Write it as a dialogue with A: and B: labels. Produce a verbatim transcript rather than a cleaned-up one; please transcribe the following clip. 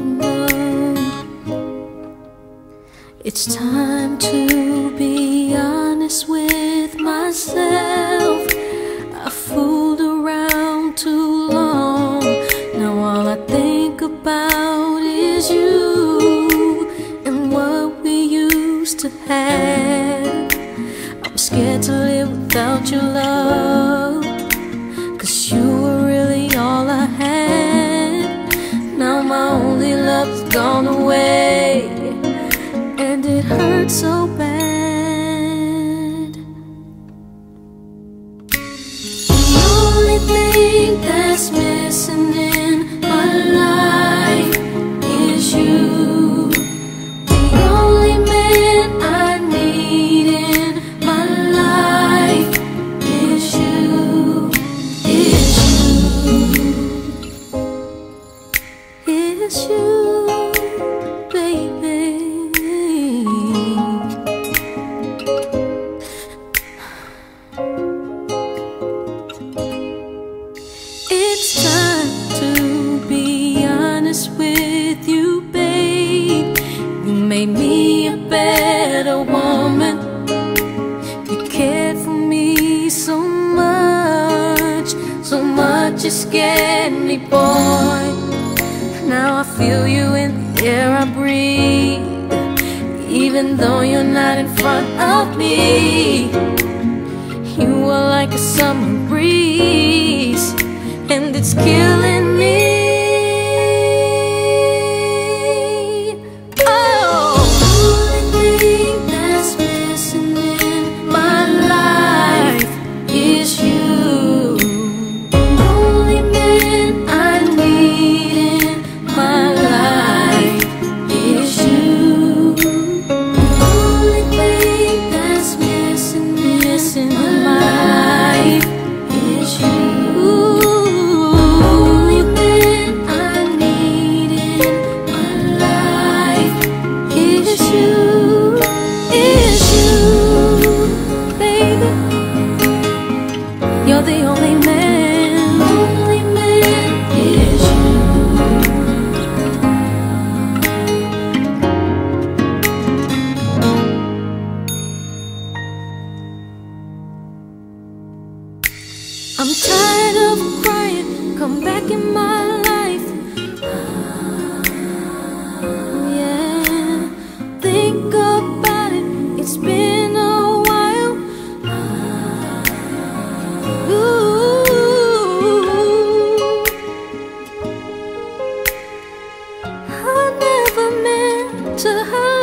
A: It's time to be honest with myself. I fooled around too long. Now all I think about is you and what we used to have. I'm scared to live without your love, 'cause you were really all I had. Now my only love's gone away, and it hurts so bad. The only thing that's missing in my life is you. The only man I need in my life is you, is you, is you, baby. It's time to be honest with you, babe. You made me a better woman. You cared for me so much, so much it scared me, boy. Now I feel you in the air I breathe, even though you're not in front of me. You are like a summer breeze, and it's killing me. Oh, the only thing that's missing in my life is you. The only man I need in my life is you. The only thing that's missing, missing in my life is you. You're the only man, only man is you. I'm tired of crying, come back in my life. Yeah, think about it, it's been a while. I never meant to hurt